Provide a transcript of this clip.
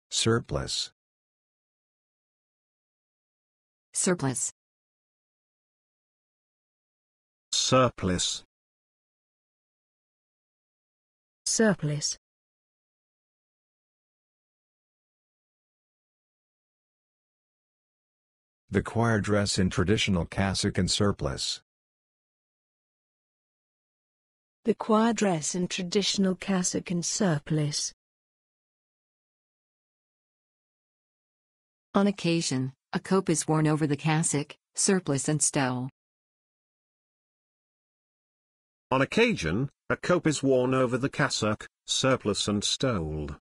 Surplus. Surplice. Surplice. Surplice. The choir dress in traditional cassock and surplice. The choir dress in traditional cassock and surplice. On occasion, a cope is worn over the cassock, surplice and stole. On occasion, a cope is worn over the cassock, surplice and stole.